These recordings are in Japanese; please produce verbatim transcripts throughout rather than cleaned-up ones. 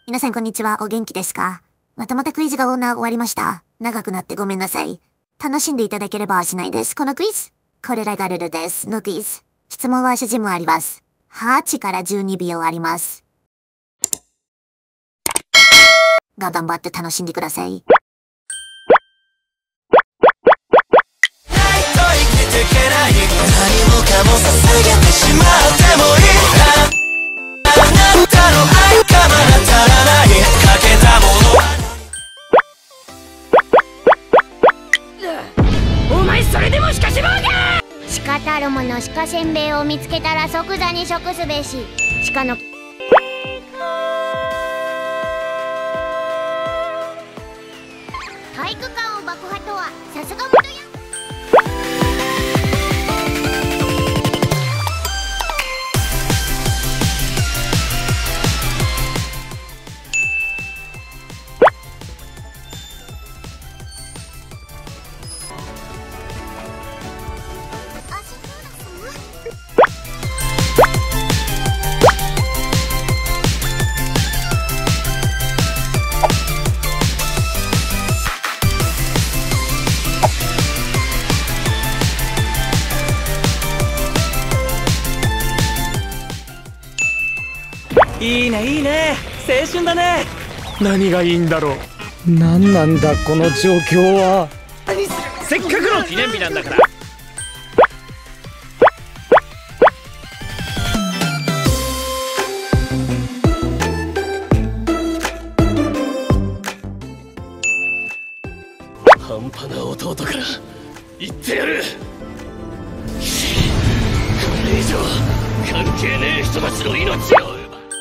皆さんこんにちは。お元気ですか？またまたクイズが終わりました。長くなってごめんなさい。楽しんでいただければしないです。このクイズ。これらがルールです。ノーティス。質問は主人もあります。はちからじゅうにびょうあります。が頑張って楽しんでください。何もかも捧げてしまってもいい。あなたの愛がまだ足らない。かけたもの。お前それでもしかしろうが。 鹿たるもの鹿せんべいを見つけたら即座に食すべし。鹿の体育館を爆破とはさすが元や。 いいねいいね、青春だね。 何がいいんだろう。何なんだこの状況は。 せっかくの記念日なんだから。半端な弟から言ってやる。これ以上関係ねえ人たちの命を。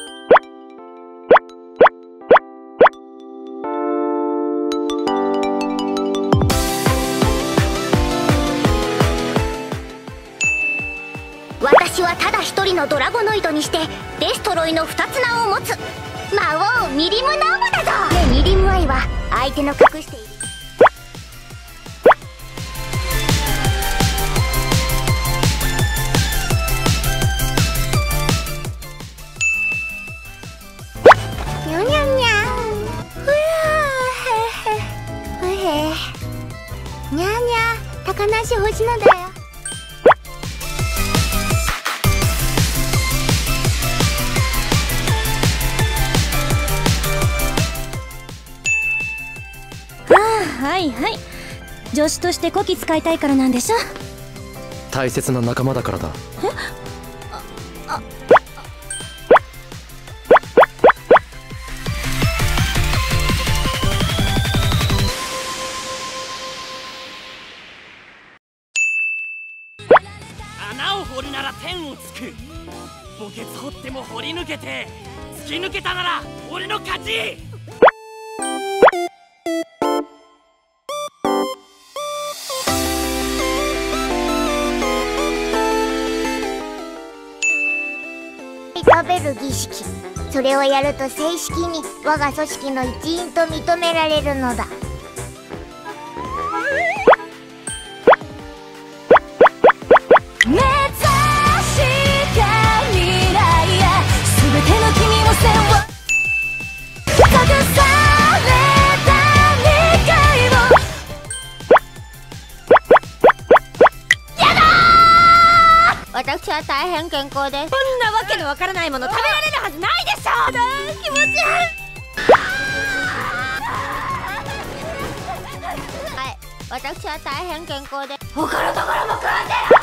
私はただ一人のドラゴノイドにしてデストロイの二つ名を持つ魔王ミリムナームだぞ。でミリムアイは相手の隠しているにゃにゃにゃん。ふやーへへふへにゃにゃ高梨星野だよ。 はいはい、助手としてこき使いたいからなんでしょ。 大切な仲間だからだ。 えああ穴を掘るなら天をつく。墓穴掘っても掘り抜けて突き抜けたなら俺の勝ち。 食べる儀式、それをやると正式に我が組織の一員と認められるのだ。目指した未来へ全ての君を背負う隠された未来を。やだー、私は大変健康です。 こんなわけのわからないもの食べられるはずないでしょ。 気持ち悪い。はい、私は大変健康で他のところも食わんでよ。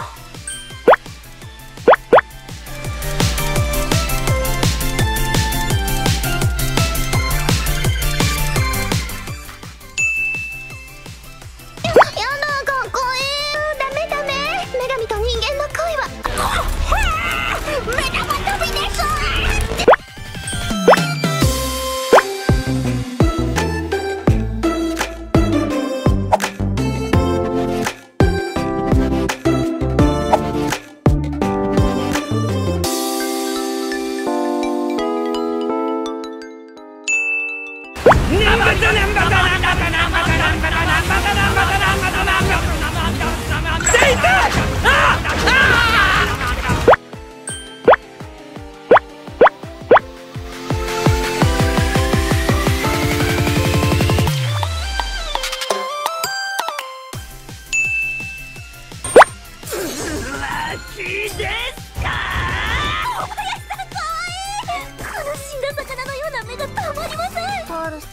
がある。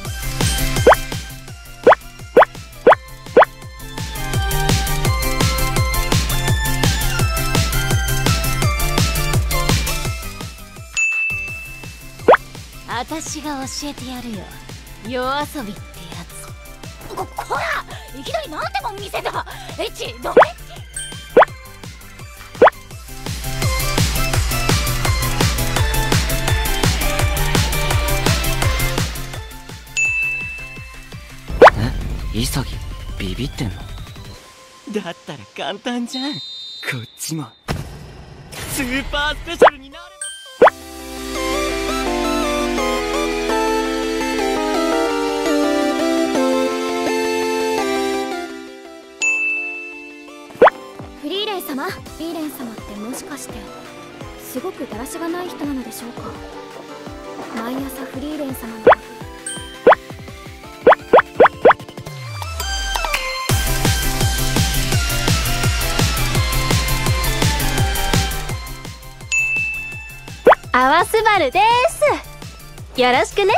私が教えてやるよ、夜遊びってやつ。 ここら、いきなりなんでも見せた。エッチ、どエッチ。 え、イサギビビってんの？だったら簡単じゃん。こっちもスーパースペシャルになれば。 フリーレン様、フリーレン様ってもしかしてすごくだらしがない人なのでしょうか。毎朝フリーレン様のアワスバルです。よろしくね。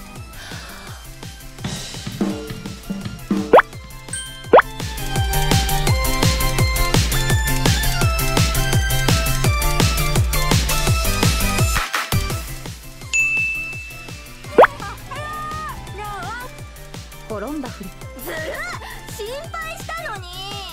転んだふり。 ずるっ、心配したのに。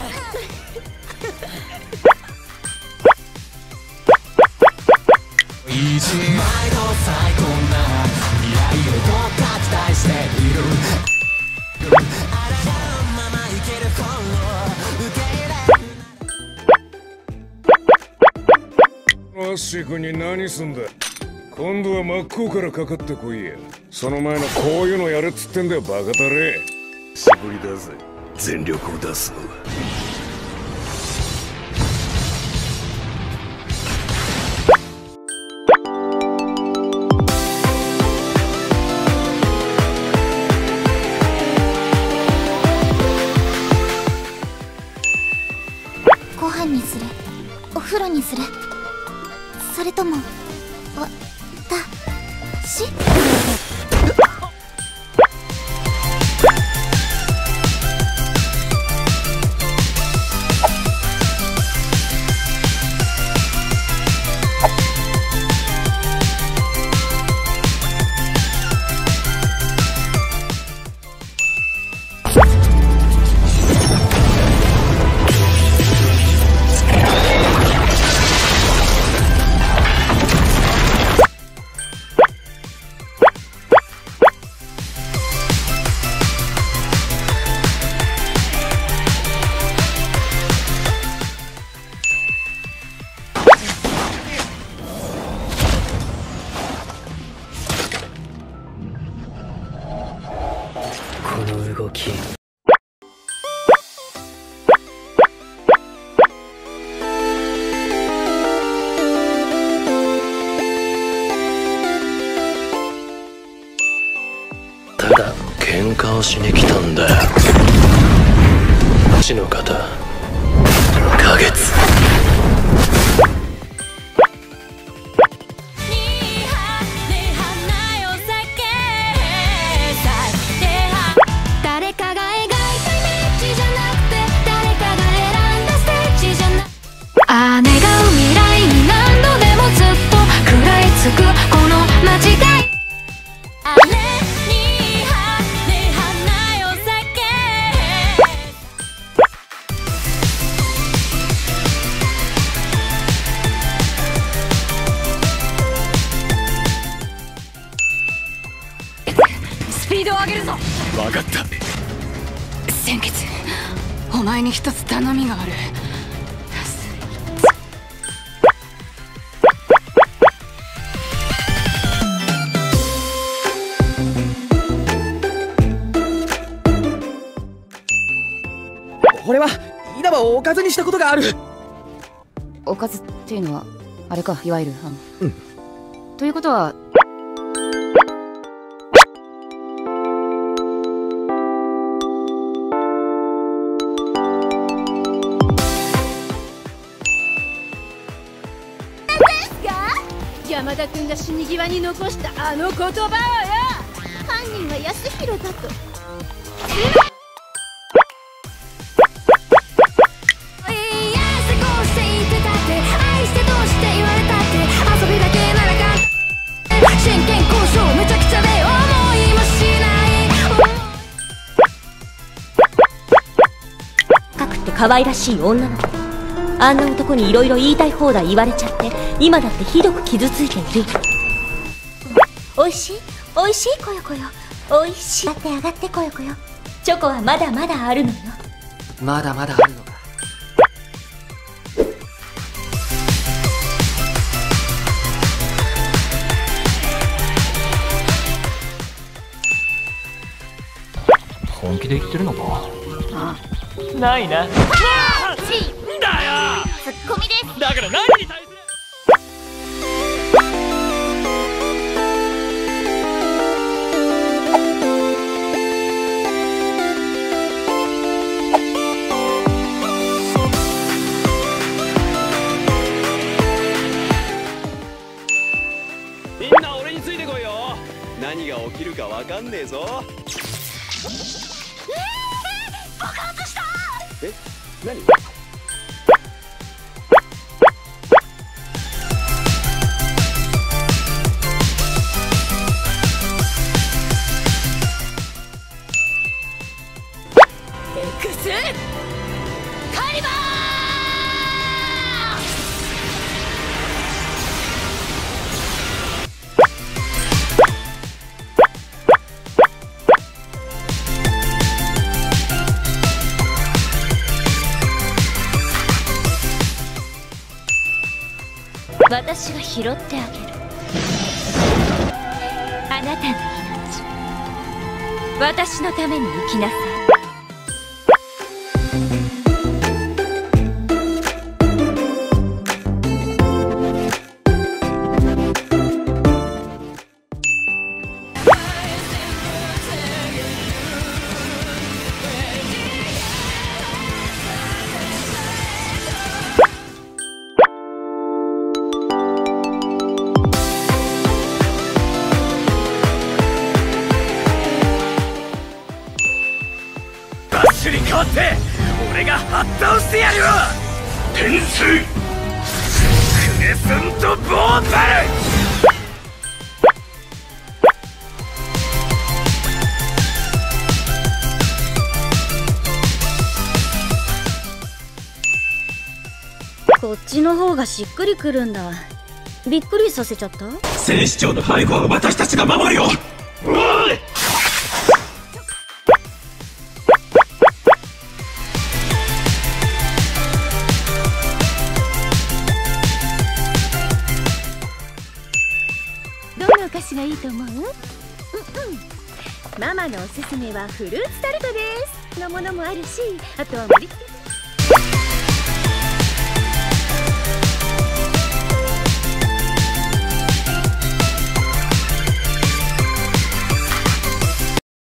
アッシー君に何すんだ。今度は真っ向からかかってこいや。その前のこういうのやれっつってんだよ、バカタレ。 素振りだぜ、全力を出すのは。 ご飯にする？お風呂にする？それともわたし？ この動き。 ただ喧嘩をしに来たんだよ。死の方花月。 ああ願う未来に何度でもずっと食らいつくこの間違い。あれにはね花よ酒。スピードを上げるぞ。 分かった。 先月お前に一つ頼みがある。 俺は稲葉をおかずにしたことがある。 おかずっていうのはあれか、いわゆるあのうんということは山田君が死に際に残したあの言葉をよ。 犯人は安弘だと。 可愛らしい女の子。あんな男にいろいろ言いたい放題言われちゃって今だってひどく傷ついている。おいしいおいしいこよこよおいしい。上がって上がってこよこよ。チョコはまだまだあるのよ。 まだまだあるのか。本気で言ってるのか。ないな。だよ。 ツッコミです。 だから何に対する。 みんな俺についてこいよ。何が起きるかわかんねえぞ。 爆発した。 え、何？ エクスカリバー。 私が拾ってあげる。あなたの命、私のために生きなさい。 に変わって俺がはっ倒してやるよ。天水クレスントボーバル。 こっちの方がしっくりくるんだ。びっくりさせちゃった。 戦士長の背後は私たちが守るよ。おい。 どのお菓子がいいと思う？うんうん。ママのおすすめはフルーツタルトです。のものもあるし、あとは盛り付け。